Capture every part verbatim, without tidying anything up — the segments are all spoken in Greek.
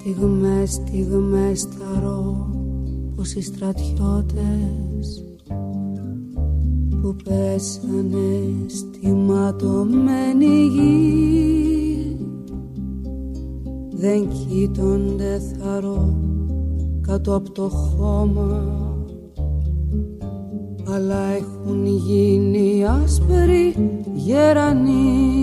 Στιγμές, στιγμές θαρώ πως οι στρατιώτες που πέσανε στη ματωμένη γη δεν κοίτονται θαρώ κάτω από το χώμα, αλλά έχουν γίνει άσπροι γερανοί.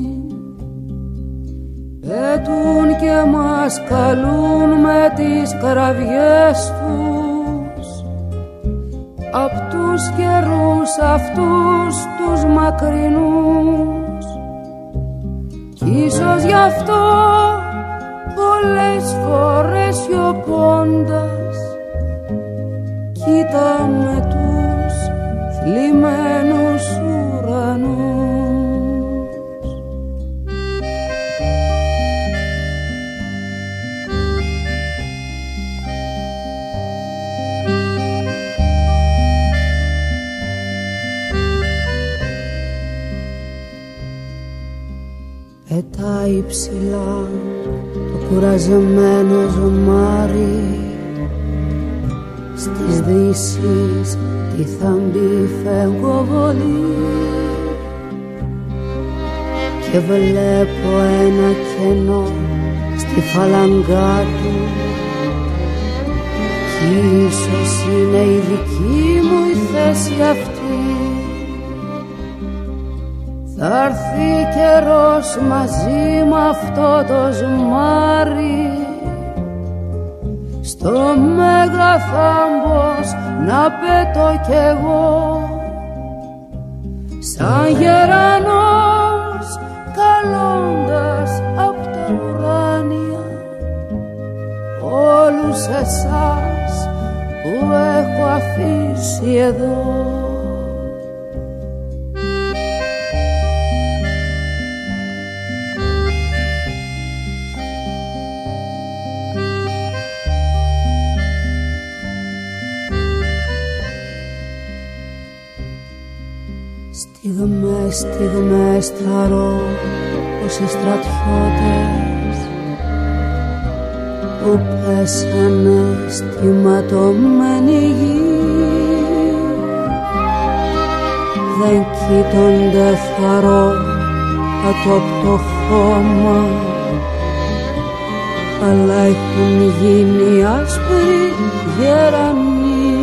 Πέτουν και μας καλούν με τις καραβιές τους απ' τους καιρούς αυτούς τους μακρινούς, κι ίσως γι' αυτό πολλές φορές σιωπώντας κοίταμε τους θλιμμένους ουρανούς. Πετάει ψηλά το κουραζεμένο ζωμάρι στις δύσεις τη θαμπή φεγγοβολή, και βλέπω ένα κενό στη φαλαγγά του, κι ίσως είναι η δική μου η θέση αυτή. Θα έρθει καιρός μαζί με αυτό το ζουμάρι στο μέγα θάμπος να πέτω κι εγώ, σαν γερανός καλώντας απ' τα ουράνια όλους εσάς που έχω αφήσει εδώ. Στιγμές, στιγμές θαρώ πως οι στρατιώτες που πέσανε στη ματωμένη γη δεν κοίτονται θαρώ κάτω απ' το χώμα, αλλά έχουν γίνει άσπροι γερανοί.